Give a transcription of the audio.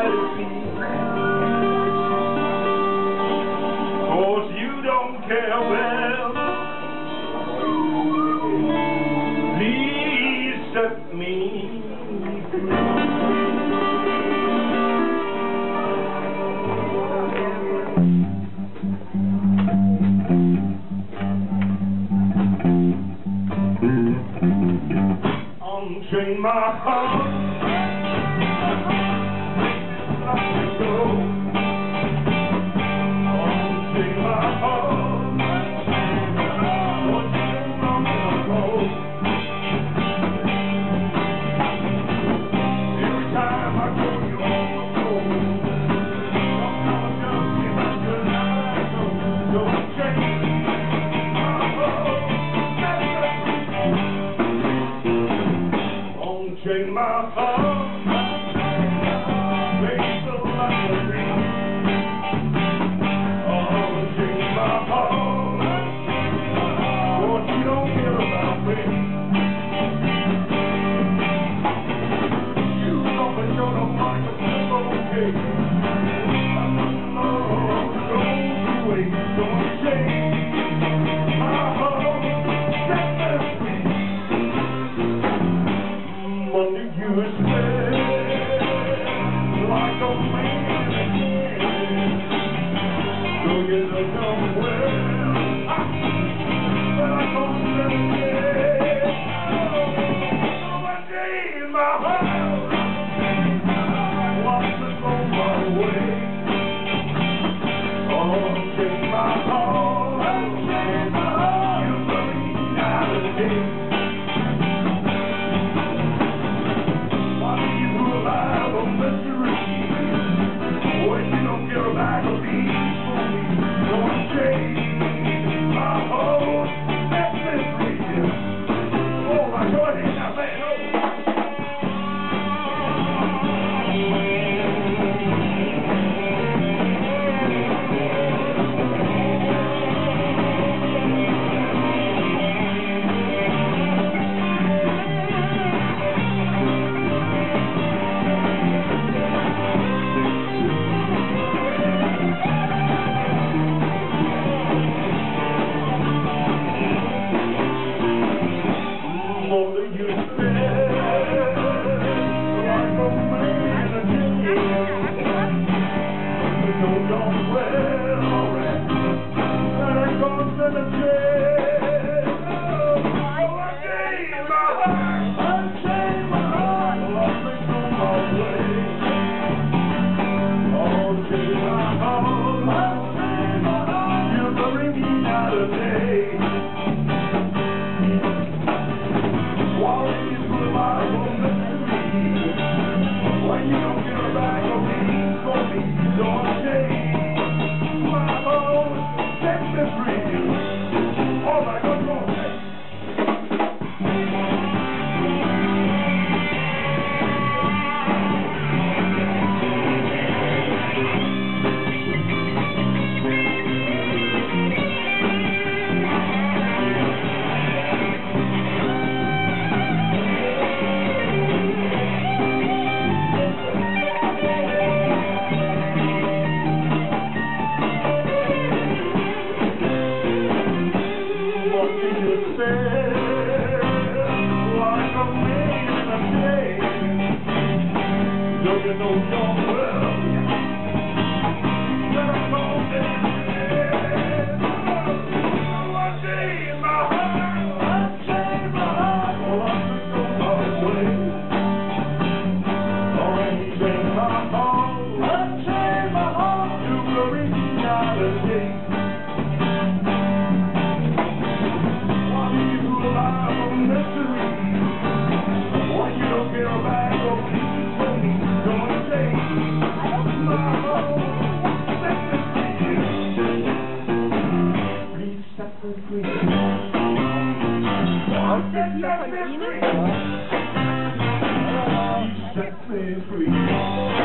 'cause you don't care well. Please set me free. Unchain my heart, let me go. Unchain my heart, what you want me to go. Every time I go, you're on the floor. Sometimes I just feel like you're not so. Don't change my heart, unchain my heart, make the light of me. Unchain my heart, what you don't care about me. You know that you're the mind of this okay. Oh, don't you wait, don't change my heart, set me free. Monday you stay like a man again. So you don't know well, but I don't understand. Oh, one day in my heart, what's on my way? Oh, take my heart, you bring out a day. When you don't care about a beat for me, don't change my heart, set me free. Oh, my God, it's not bad. You know you're well. One day in my heart, unchain my heart, oh, I'm going my way. Unchain my heart, unchain my heart, you will reach out a day. Why do you alive on mystery? Why you don't care about your peace for me? Don't change my heart, set me free. Please set me free. Set me free. Set me free.